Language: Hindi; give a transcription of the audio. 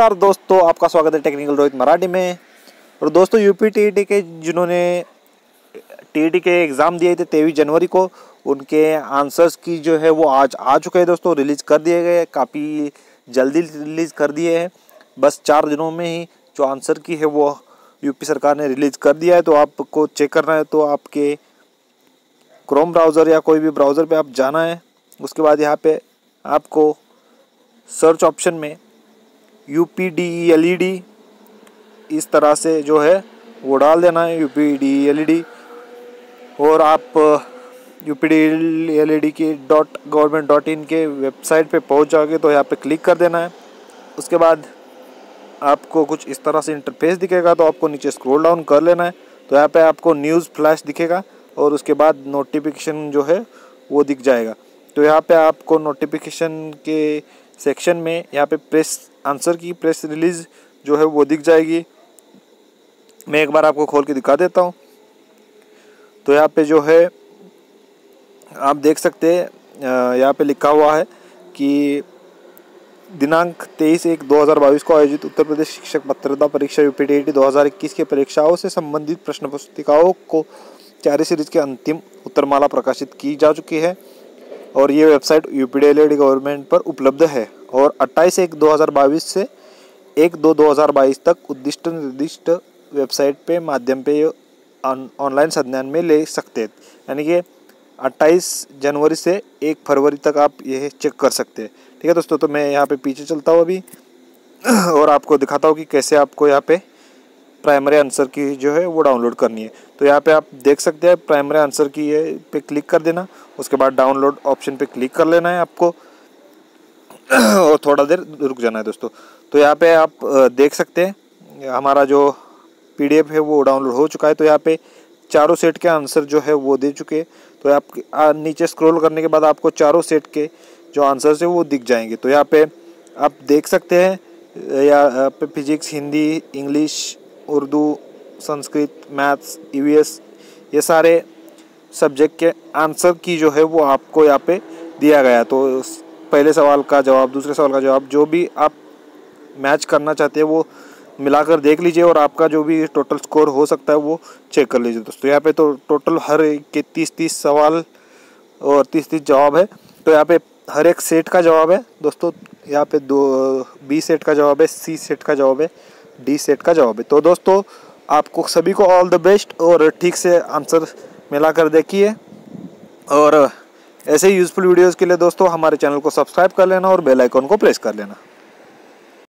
नमस्कार दोस्तों, आपका स्वागत है टेक्निकल रोहित मराठी में। और दोस्तों, यूपी टीईटी के जिन्होंने टीईटी के एग्ज़ाम दिए थे 23 जनवरी को, उनके आंसर्स की जो है वो आज आ चुके हैं दोस्तों, रिलीज़ कर दिए गए। काफ़ी जल्दी रिलीज़ कर दिए हैं, बस 4 दिनों में ही जो आंसर की है वो यूपी सरकार ने रिलीज़ कर दिया है। तो आपको चेक करना है तो आपके क्रोम ब्राउज़र या कोई भी ब्राउज़र पे आप जाना है। उसके बाद यहाँ पे आपको सर्च ऑप्शन में UPDELED इस तरह से जो है वो डाल देना है, UPDELED। और आप UPDELED की .government.in के वेबसाइट पे पहुंच जाओगे तो यहाँ पे क्लिक कर देना है। उसके बाद आपको कुछ इस तरह से इंटरफेस दिखेगा, तो आपको नीचे स्क्रॉल डाउन कर लेना है। तो यहाँ पे आपको न्यूज़ फ्लैश दिखेगा और उसके बाद नोटिफिकेशन जो है वो दिख जाएगा। तो यहाँ पे आपको नोटिफिकेशन के सेक्शन में यहाँ पे press answer key press release जो है वो दिख जाएगी। मैं एक बार आपको खोल के दिखा देता हूँ। तो यहाँ पे जो है आप देख सकते हैं, यहाँ पे लिखा हुआ है कि दिनांक 23/1/2022 को आयोजित उत्तर प्रदेश शिक्षक पात्रता परीक्षा UPTET 2021 की परीक्षाओं से संबंधित प्रश्न पुस्तिकाओं को जारी सीरीज के अंतिम उत्तरमाला प्रकाशित की जा चुकी है और ये वेबसाइट UPDELED गवर्नमेंट पर उपलब्ध है। और 28/1/2022 से 1/2/2022 तक उद्दिष्ट निर्दिष्ट वेबसाइट पे माध्यम पे ऑनलाइन संज्ञान में ले सकते हैं। यानी कि 28 जनवरी से 1 फरवरी तक आप ये चेक कर सकते हैं। ठीक है दोस्तों, तो मैं यहाँ पे पीछे चलता हूँ अभी और आपको दिखाता हूँ कि कैसे आपको यहाँ पे प्राइमरी आंसर की जो है वो डाउनलोड करनी है। तो यहाँ पे आप देख सकते हैं प्राइमरी आंसर की ये पे क्लिक कर देना। उसके बाद डाउनलोड ऑप्शन पे क्लिक कर लेना है आपको और थोड़ा देर रुक जाना है दोस्तों। तो यहाँ पे आप देख सकते हैं हमारा जो PDF है वो डाउनलोड हो चुका है। तो यहाँ पे चारों सेट के आंसर जो है वो दे चुके हैं। तो आप नीचे स्क्रॉल करने के बाद आपको चारों सेट के जो आंसर्स है वो दिख जाएंगे। तो यहाँ पे आप देख सकते हैं, यहाँ पे physics, Hindi, English, Urdu, Sanskrit, maths, EVS ये सारे सब्जेक्ट के आंसर की जो है वो आपको यहाँ पे दिया गया। तो पहले सवाल का जवाब, दूसरे सवाल का जवाब, जो भी आप मैच करना चाहते हैं वो मिलाकर देख लीजिए और आपका जो भी टोटल स्कोर हो सकता है वो चेक कर लीजिए दोस्तों। यहाँ पे तो टोटल हर एक के 30-30 सवाल और 30-30 जवाब है। तो यहाँ पे हर एक सेट का जवाब है दोस्तों। यहाँ पे B सेट का जवाब है, C सेट का जवाब है, D सेट का जवाब है। तो दोस्तों, आपको सभी को ऑल द बेस्ट और ठीक से आंसर मिलाकर देखिए। और ऐसे ही यूज़फुल वीडियोज़ के लिए दोस्तों हमारे चैनल को सब्सक्राइब कर लेना और बेल आइकन को प्रेस कर लेना।